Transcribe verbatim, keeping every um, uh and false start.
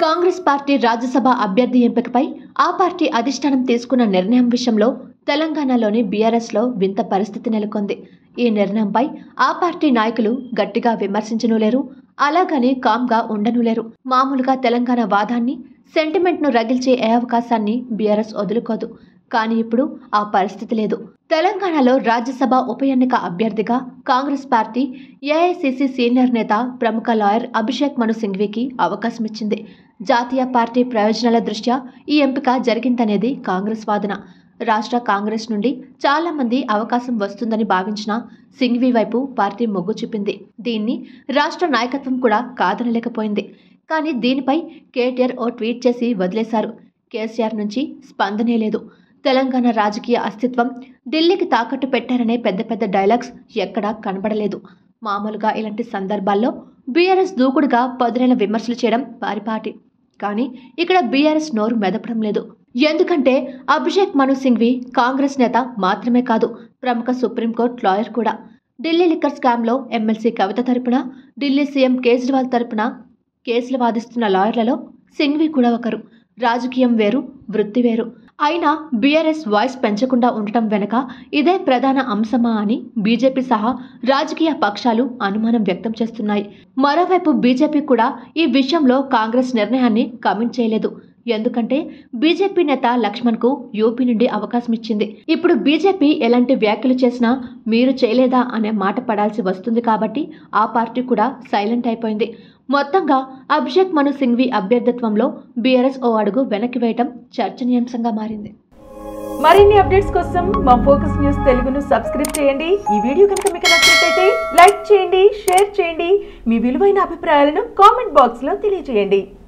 Congress party Rajya Sabha అభ్యర్థి ఎంపికపై ఆ పార్టీ అధిష్టానం తీసుకున్న నిర్ణయం విషయంలో తెలంగాణలోని బీఆర్ఎస్లో వింత పరిస్థితి నెలకొంది. ఈ నిర్ణయంపై ఆ పార్టీ నాయకులు గట్టిగా విమర్శించను లేరు, అలాగని కామ్గా ఉండను లేరు. మామూలుగా తెలంగాణ వాదాన్ని, సెంటిమెంట్ను రగిల్చే ఏ అవకాశాన్ని బీఆర్ఎస్ వదులుకోదు. కానీ ఇప్పుడు ఆ పరిస్థితి లేదు. తెలంగాణలో రాజ్యసభ ఉప ఎన్నిక అభ్యర్థిగా కాంగ్రెస్ పార్టీ ఏఐసీసీ సీనియర్ నేత ప్రముఖ లాయర్ అభిషేక్ మను సింఘ్వీకి అవకాశం ఇచ్చింది. జాతీయ పార్టీ ప్రయోజనాల దృష్ట్యా ఈ ఎంపిక జరిగిందనేది కాంగ్రెస్ వాదన. రాష్ట్ర కాంగ్రెస్ నుండి చాలా మంది అవకాశం వస్తుందని భావించిన సింఘ్వీ వైపు పార్టీ మొగ్గు చూపింది. దీన్ని రాష్ట్ర నాయకత్వం కూడా కాదనలేకపోయింది. కానీ దీనిపై కేటీఆర్ ఓ ట్వీట్ చేసి వదిలేశారు. కేసీఆర్ నుంచి స్పందనే లేదు. తెలంగాణ రాజకీయ అస్తిత్వం ఢిల్లీకి తాకట్టు పెట్టారనే పెద్ద పెద్ద డైలాగ్స్ ఎక్కడా కనబడలేదు. మామూలుగా ఇలాంటి సందర్భాల్లో బీఆర్ఎస్ దూకుడుగా పదునైన విమర్శలు చేయడం పరిపాటి. కానీ ఇక్కడ బీఆర్ఎస్ నోరు మెదపడం లేదు. ఎందుకంటే అభిషేక్ మను సింఘ్వీ కాంగ్రెస్ నేత మాత్రమే కాదు, ప్రముఖ సుప్రీంకోర్టు లాయర్ కూడా. ఢిల్లీ లిక్కర్ స్కామ్లో ఎమ్మెల్సీ కవిత తరపున, ఢిల్లీ సీఎం కేజ్రీవాల్ తరపున కేసులు వాదిస్తున్న లాయర్లలో సింఘ్వీ కూడా ఒకరు. రాజకీయం వేరు, వృత్తి వేరు. అయినా బీఆర్ఎస్ వాయిస్ పెంచకుండా ఉండటం వెనుక ఇదే ప్రధాన అంశమా అని బీజేపీ సహా రాజకీయ పక్షాలు అనుమానం వ్యక్తం చేస్తున్నాయి. మరోవైపు బీజేపీ కూడా ఈ విషయంలో కాంగ్రెస్ నిర్ణయాన్ని కమెంట్ చేయలేదు. ఎందుకంటే బీజేపీ నేత లక్ష్మణ్ కు యూపీ నుండి అవకాశం ఇచ్చింది. ఇప్పుడు బీజేపీ ఎలాంటి వ్యాఖ్యలు చేసినా మీరు చేయలేదా అనే మాట పడాల్సి వస్తుంది. కాబట్టి ఆ పార్టీ కూడా సైలెంట్ అయిపోయింది. మొత్తంగా అభిషేక్ మను సింఘ్వీ అభ్యర్థిత్వంలో బీఆర్ఎస్ ఓ అడుగు వెనక్కి వేయటం చర్చనీయాంశంగా మారింది. మరిన్ని అప్డేట్స్ కోసం మా ఫోకస్ న్యూస్ తెలుగును సబ్స్క్రైబ్ చేయండి. ఈ వీడియో కనుక మీకు నచ్చినట్లయితే లైక్ చేయండి, షేర్ చేయండి. మీ విలువైన అభిప్రాయాలను కామెంట్ బాక్స్ లో తెలియజేయండి.